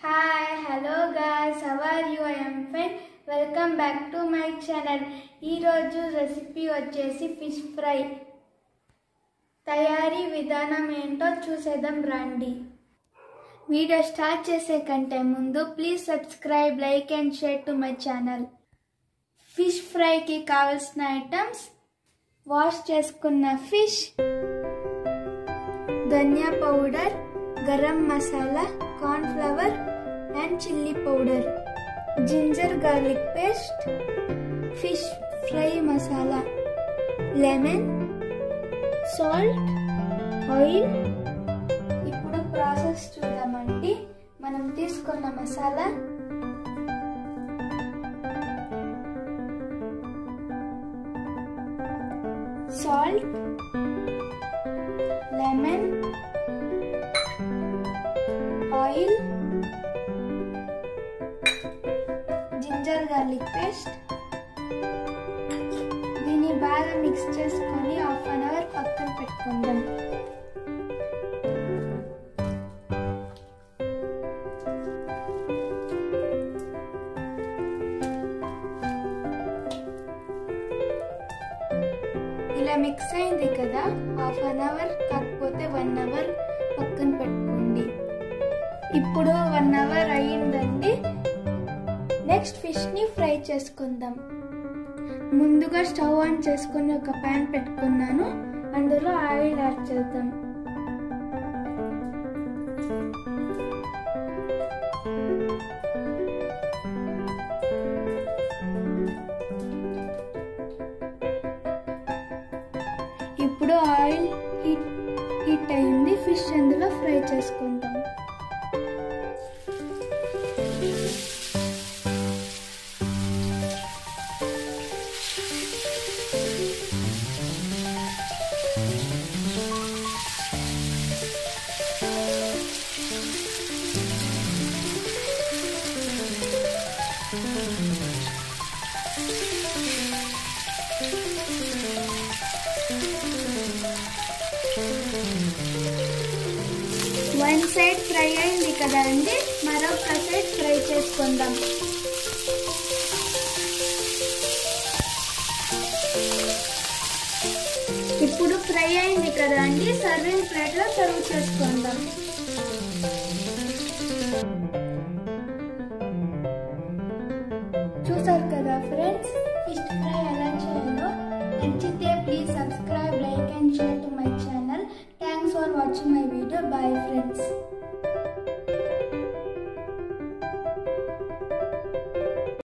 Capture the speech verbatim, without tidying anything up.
Hi, hello guys, how are you? I am fine. Welcome back to my channel. Ee roju recipe vachesi fish fry. Tayari vidhanam ento chusedam randi. Video start chese kante mundu please subscribe, like and share to my channel. Fish fry ki kavalsina items: wash cheskunna fish, dhania powder, garam masala, corn flour and chilli powder, ginger garlic paste, fish fry masala, lemon, salt, oil. ఇప్పుడు process చూద్దామండి. మనం తీసుకున్న masala salt, lemon, oil, ginger garlic paste. దీన్ని బాగా mix చేసుకొని half an hour పక్కన పెట్టుకుందాం. ఇలా మిక్స్ అయింది కదా, హాఫ్ అన్ అవర్ కాకపోతే వన్ అవర్ పక్కన పెట్టుకోండి. ఇప్పుడు వన్ అవర్ అయ్యిందండి. నెక్స్ట్ ఫిష్ ని ఫ్రై చేసుకుందాం. ముందుగా స్టవ్ ఆన్ చేసుకుని ఒక ప్యాన్ పెట్టుకున్నాను. అందులో ఆయిల్ యాడ్ చేద్దాం. ఇప్పుడు ఆయిల్ హీట్ హీట్ అయింది. ఫిష్ అందులో ఫ్రై చేసుకుందాం. వన్ సైడ్ ఫ్రై అయింది కదా అండి, మరొక సైడ్ ఫ్రై చేసుకుందాం. ఇప్పుడు ఫ్రై అయింది కదా అండి, సర్వింగ్ ప్లేట్ లో సర్వ్ చేసుకుందాం. చూసారు కదా ఫ్రెండ్స్, ఫిష్ ఫ్రై ఎలా చేయాలో. నచ్చితే please subscribe, like and share to my channel. Thanks for watching my video. Bye friends.